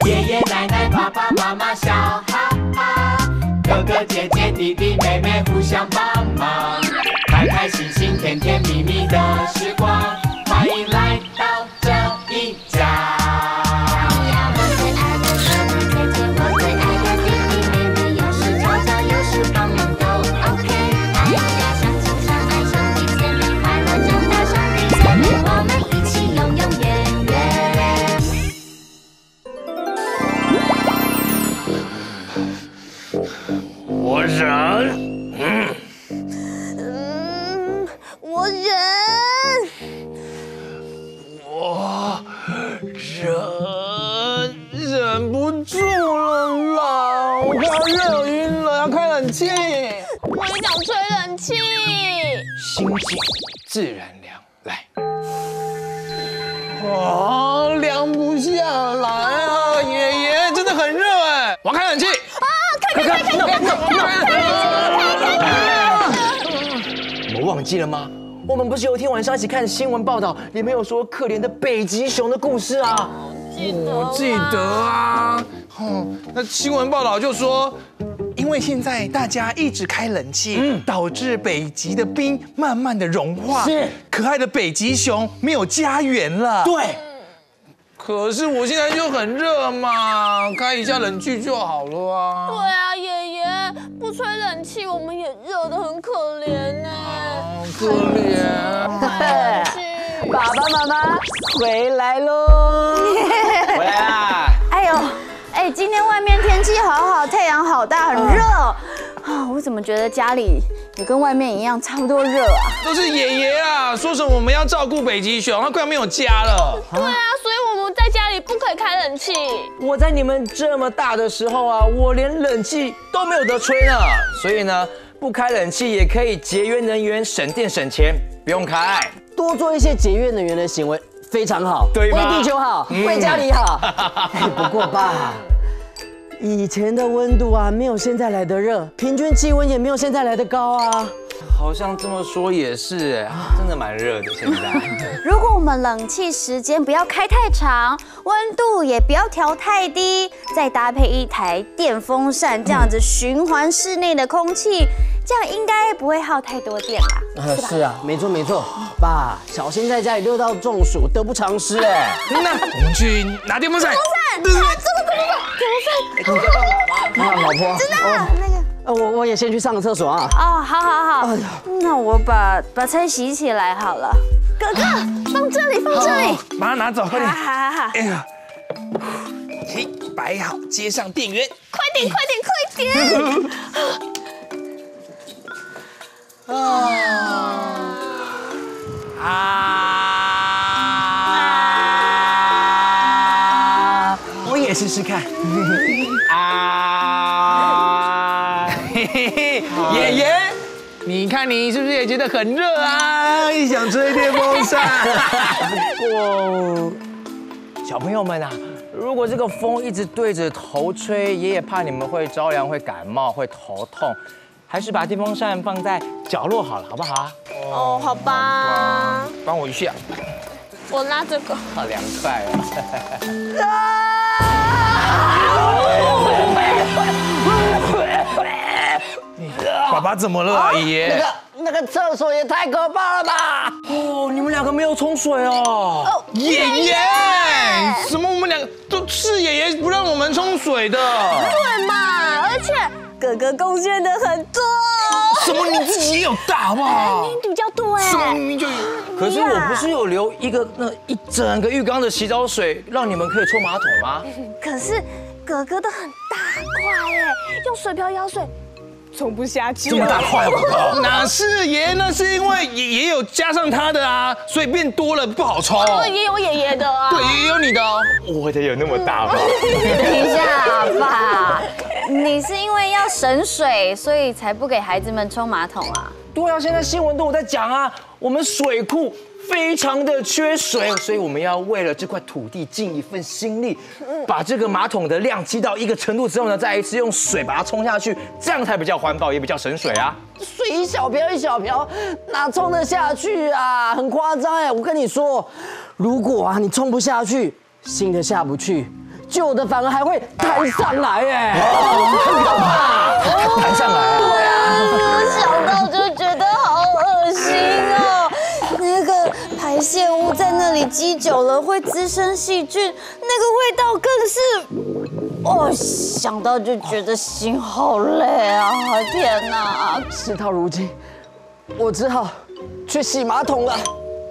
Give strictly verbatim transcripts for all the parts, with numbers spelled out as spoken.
爷爷奶奶、爸爸妈妈笑哈哈，哥哥姐姐、弟弟妹妹互相帮忙，开开心心、甜甜蜜蜜的时光，欢迎来到这一家。 我忍，嗯， 嗯，我忍， 我忍忍不住了啦！我快要热晕了，要开冷气。 我也想吹冷气。 心静自然凉，来。哇，凉不下来啊！爷爷真的很热哎，我要开冷气。啊，开开开开开你们忘记了吗？我们不是有一天晚上一起看新闻报道，里面有说可怜的北极熊的故事啊？ 我记得啊，哦，那新闻报道就说，因为现在大家一直开冷气，嗯、导致北极的冰慢慢的融化，是可爱的北极熊没有家园了。 对。 可是我现在就很热嘛，开一下冷气就好了啊。 对啊，爷爷不吹冷气，我们也热得很可怜呢。 好可怜。 爸爸妈妈回来喽！ 回来啦！ 哎呦，哎，今天外面天气好好，太阳好大，很热啊！我怎么觉得家里也跟外面一样差不多热啊？ 都是爷爷啊，说什么我们要照顾北极熊，他快要没有家了。 对啊，所以我们在家里不可以开冷气。 我在你们这么大的时候啊，我连冷气都没有得吹呢。所以呢，不开冷气也可以节约能源、省电省钱，不用开。 多做一些节约能源的行为非常好， 对吗？ 为地球好，嗯、为家里好。不过爸，以前的温度啊，没有现在来的热，平均气温也没有现在来的高啊。 好像这么说也是，真的蛮热的现在。 如果我们冷气时间不要开太长，温度也不要调太低，再搭配一台电风扇，这样子循环室内的空气，这样应该不会耗太多电吧？ 呃，是啊，没错没错。爸，小心在家里热到中暑，得不偿失哎。 那我们去拿电风扇。 电风扇，这个电风扇， 电风扇。啊，老婆。 知道了，那个。 呃，我我也先去上个厕所啊。 哦，好好好，那我把把菜洗起来好了。 哥哥，放这里，放这里， 把它拿走，快点。 好好好。 哎呀，嘿，摆好，接上电源。 快点，快点，快点。 啊啊！ 我也试试看。 啊！嘿嘿嘿，爷爷，你看你是不是也觉得很热啊？也想吹电风扇。 不过，小朋友们啊，如果这个风一直对着头吹，爷爷怕你们会着凉、会感冒、会头痛。还是把电风扇放在角落好了，好不好啊？ 哦，好吧。 帮我一下。 我拉这个。 好凉快啊！ 爸爸怎么了啊，爷爷？ 那个那个厕所也太可怕了吧！ 哦，你们两个没有冲水哦。 爷爷，什么？我们两个都是爷爷不让我们冲水的。 对嘛，而且。哥哥贡献的很多， 什么？你自己也有大好不好？ 你比较多哎， 什么明明就有？ 可是我不是有留一个那一整个浴缸的洗澡水，让你们可以冲马桶吗？ 可是哥哥的很大块哎，用水瓢舀水冲不下去。 这么大块啊！哪是爷？那是因为也也有加上他的啊，所以变多了不好冲。 哦，也有爷爷的啊。 对，也有你的哦。 我的有那么大吗？ 等一下吧。你是因为要省水，所以才不给孩子们冲马桶啊？ 对啊，现在新闻都有在讲啊，我们水库非常的缺水，所以我们要为了这块土地尽一份心力，把这个马桶的量积到一个程度之后呢，再一次用水把它冲下去，这样才比较环保，也比较省水啊。 水一小瓢一小瓢，哪冲得下去啊？很夸张哎！我跟你说，如果啊你冲不下去，新的下不去。 旧的反而还会弹上来，哎， 很可怕，弹上来。 对啊，想到就觉得好恶心哦。那个排泄物在那里积久了会滋生细菌，那个味道更是，哦，想到就觉得心好累啊！天哪！ 事到如今，我只好去洗马桶了。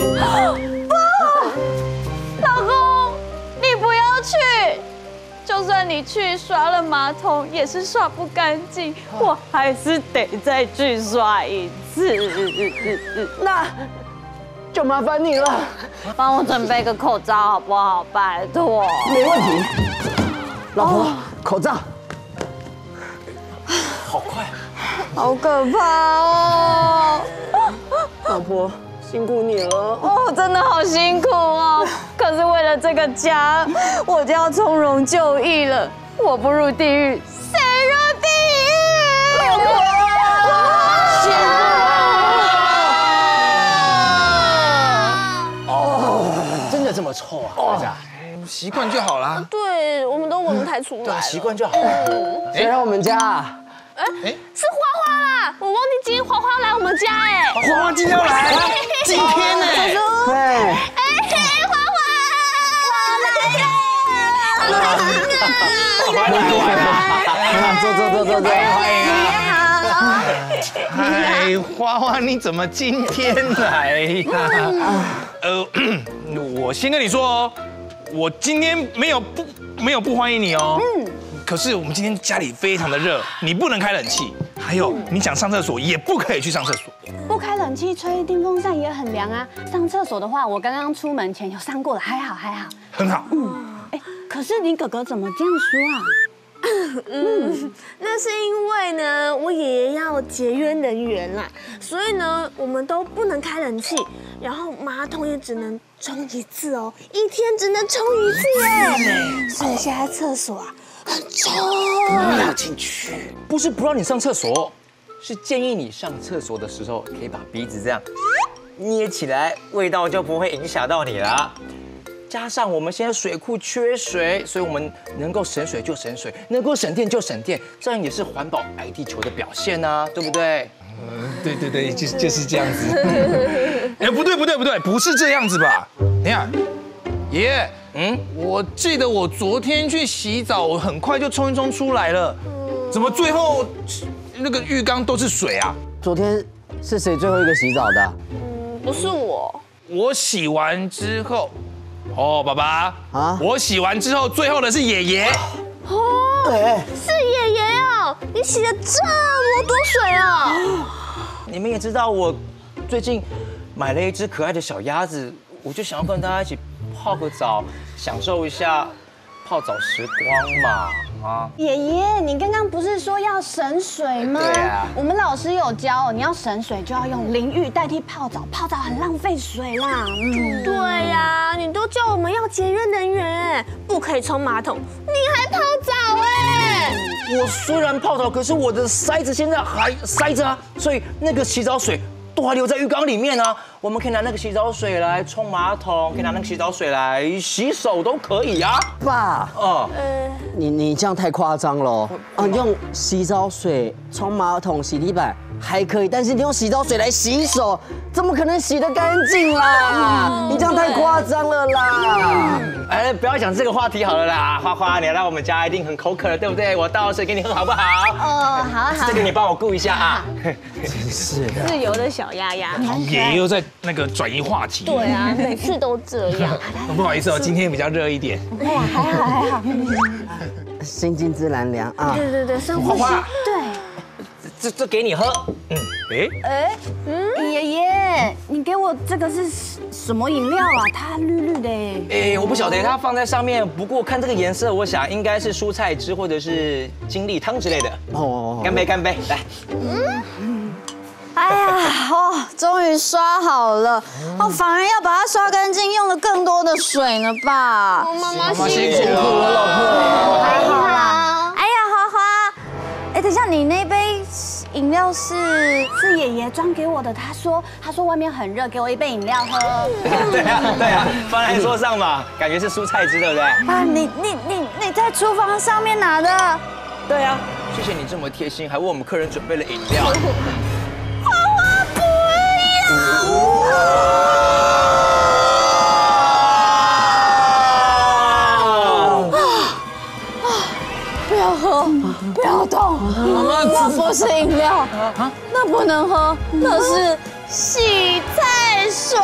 老公，你不要去。就算你去刷了马桶，也是刷不干净，我还是得再去刷一次。 那就麻烦你了， 帮我准备个口罩好不好？拜托。 没问题。老婆，口罩。 好快， 好可怕哦！ 老婆，辛苦你了。 哦，真的好辛苦哦。可是为了这个家，我就要从容就义了。我不入地狱，谁入地狱？ 辛苦了。 哦，真的这么臭啊？大家习惯就好啦。 对，我们都闻不太出来了。 习惯就好。 谁来我们家啊？ 哎，是花花啦！我忘记今天花花来我们家哎。 花花今天要来，今天呢？ 对。 哎，花花，花来了！ 欢迎欢迎， 坐坐坐坐坐。 哎，花花你怎么今天来呀？呃，我先跟你说哦，我今天没有不没有不欢迎你哦。嗯。可是我们今天家里非常的热，你不能开冷气，还有你想上厕所也不可以去上厕所。 不开冷气，吹电风扇也很凉啊。上厕所的话，我刚刚出门前有上过了，还好还好。 很好。 嗯，哎，可是你哥哥怎么这样说啊？ 嗯，那是因为呢，我爷爷要节约能源啦，所以呢，我们都不能开冷气，然后马桶也只能冲一次哦，一天只能冲一次哎，所以现在厕所啊很臭。 不要进去，不是不让你上厕所，是建议你上厕所的时候可以把鼻子这样捏起来，味道就不会影响到你了。加上我们现在水库缺水，所以我们能够省水就省水，能够省电就省电，这样也是环保爱地球的表现啊，对不对？ 嗯，对对对，就就是这样子。哎，不对不对不对，不是这样子吧？你看，爷爷，嗯，我记得我昨天去洗澡，我很快就冲一冲出来了，怎么最后那个浴缸都是水啊？ 昨天是谁最后一个洗澡的？ 嗯，不是我， 我洗完之后。哦，爸爸啊， 我洗完之后，最后的是爷爷。 哦，是爷爷哦，你洗了这么多水哦。 你们也知道，我最近买了一只可爱的小鸭子，我就想要跟大家一起泡个澡，享受一下泡澡时光嘛。啊， 爷爷，你刚刚不是说要省水吗？ 对啊， 我们老师有教，你要省水就要用淋浴代替泡澡，泡澡很浪费水啦。 嗯，对呀，你都叫我们要节约能源，不可以冲马桶，你还泡澡哎！ 我虽然泡澡，可是我的塞子现在还塞着啊，所以那个洗澡水都还留在浴缸里面啊。我们可以拿那个洗澡水来冲马桶，可以拿那个洗澡水来洗手，都可以啊。 爸， 哦， 呃， 你你这样太夸张了啊！你用洗澡水冲马桶、洗地板还可以，但是你用洗澡水来洗手，怎么可能洗得干净啦？你这样太夸张了啦！ 哎，不要讲这个话题好了啦，花花，你来我们家一定很口渴了，对不对？我倒水给你喝好不好？ 哦，好啊好。 这个你帮我顾一下啊。 真是的， 自由的小鸭鸭。 爷爷又在那个转移话题。 对啊，每次都这样。 不好意思哦，今天比较热一点。 哎呀，还好还好。 心静自然凉啊！ 对对对，深呼吸。 对。 这这给你喝。嗯，哎哎，嗯，爷爷，你给我这个是什么饮料啊？它绿绿的哎。 哎，我不晓得它放在上面，不过看这个颜色，我想应该是蔬菜汁或者是精力汤之类的。哦，干杯干杯，来。 嗯。哎呀，哦，终于刷好了。哦，反而要把它刷干净，用了更多的水呢吧？ 妈妈辛苦了，老婆。还好啦。哎呀，花花，哎，等一下，你那杯饮料是？ 是爷爷装给我的。他说他说外面很热，给我一杯饮料喝。 对啊对啊，放在桌上嘛，感觉是蔬菜汁，对不对？ 啊，你你你你在厨房上面拿的？ 对啊，谢谢你这么贴心，还为我们客人准备了饮料。 花花不要！不要喝，不要动，那不是饮料，那不能喝，那是洗菜水。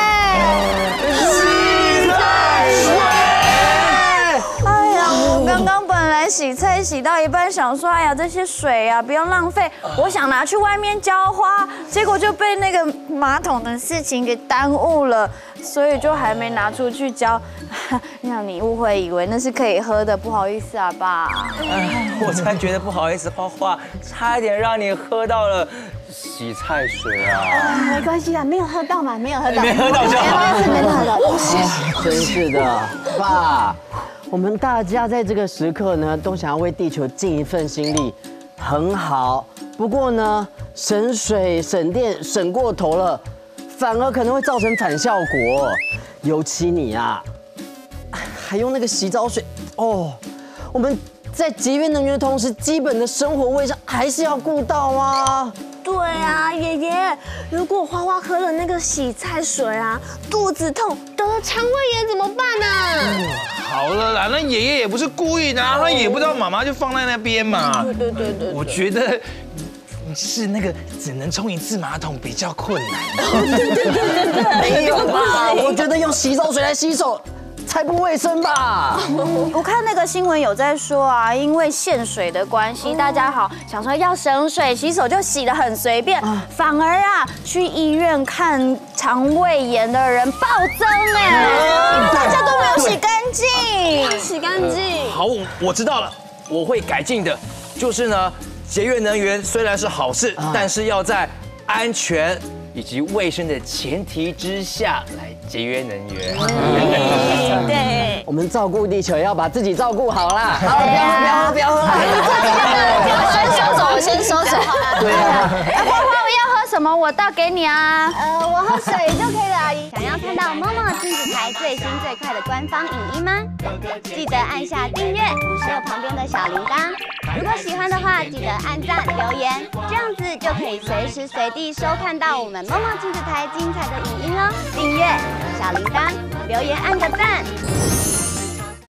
洗菜水。哎呀，我刚刚本来洗菜洗到一半，想说，哎呀，这些水啊不要浪费，我想拿去外面浇花，结果就被那个马桶的事情给耽误了，所以就还没拿出去浇，让你误会以为那是可以喝的，不好意思啊，爸。 哎，我才觉得不好意思，花花，差一点让你喝到了洗菜水啊。 没关系啦，没有喝到嘛，没有喝到， 没喝到就好。 没事，没喝到。 真是的，爸，我们大家在这个时刻呢，都想要为地球尽一份心力，很好。不过呢，省水省电省过头了，反而可能会造成反效果。尤其你啊，还用那个洗澡水哦，我们在节约能源的同时，基本的生活卫生还是要顾到啊。 对啊，爷爷，如果花花喝了那个洗菜水啊，肚子痛得了肠胃炎怎么办呢？ 好了啦，那爷爷也不是故意的啊，他也不知道妈妈就放在那边嘛。 对对对对， 我觉得是那个只能冲一次马桶比较困难。 没有吧？我觉得用洗澡水来洗手才不卫生吧。 我看那个新闻有在说啊，因为限水的关系，大家好想说要省水，洗手就洗得很随便，反而啊去医院看肠胃炎的人暴增哎，大家都没有洗干净， 洗干净。 好，我知道了，我会改进的。就是呢，节约能源虽然是好事，但是要在安全以及卫生的前提之下来节约能源。 对， 我们照顾地球，要把自己照顾好啦。好，不要喝，不要喝，不要喝啦。 先收手，我先收手。 对啊。 花花，我要喝什么？我倒给你啊。 呃，我喝水就可以了，阿姨。 想要看到默默亲子台最新最快的官方影音吗？记得按下订阅，还有旁边的小铃铛。如果喜欢的话，记得按赞留言，这样子就可以随时随地收看到我们默默亲子台精彩的影音哦。订阅、小铃铛、留言按个赞。